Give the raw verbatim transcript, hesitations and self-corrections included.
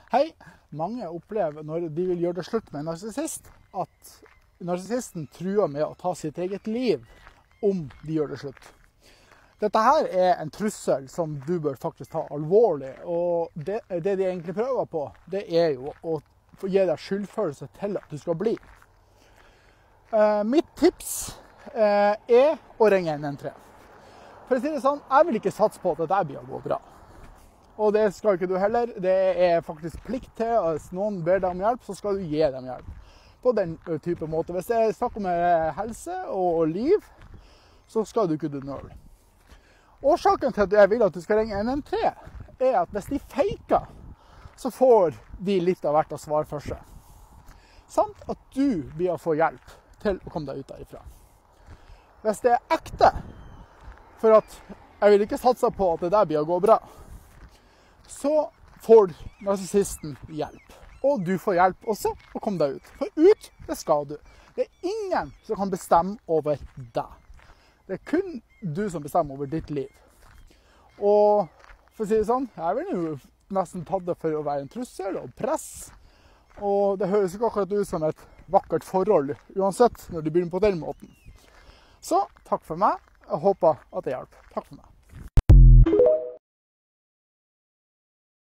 Hei, mange opplever når de vil gjøre det slutt med en narsissist, at narsissisten truer med å ta sitt eget liv om de gjør det slutt. Dette her er en trussel som du bør faktisk ta alvorlig, og det, det de egentlig prøver på, det er jo å gi deg skyldfølelse til at du skal bli. Uh, mitt tips uh, er å ringe en en tre. For å si det sånn, jeg vil ikke satse på at dette blir å gå bra. Og det skal ikke du heller. Det er faktisk plikt til at hvis noen ber deg om hjelp, så skal du gi dem hjelp. På den type måte. Hvis det er snakk om helse og liv, så skal du ikke du nøle. Årsaken til at jeg vil at du skal ringe en en tre, er at hvis de faker, så får de litt av hvert av svar for seg. Samt at du blir å få hjelp til å komme deg ut derifra. Hvis det er ekte, for at jeg vil ikke satse på at det der blir å gå bra, så får narsissisten hjelp. Og du får hjelp også å komme deg ut. For ut, det skal du. Det er ingen som kan bestemme over deg. Det er kun du som bestemmer over ditt liv. Og for å si det sånn, jeg vil jo nesten ta det for å være en trussel og press. Og det høres ikke akkurat ut som et vakkert forhold, uansett når du begynner på den måten. Så takk for meg. Jeg håper at det hjelper. Takk for meg.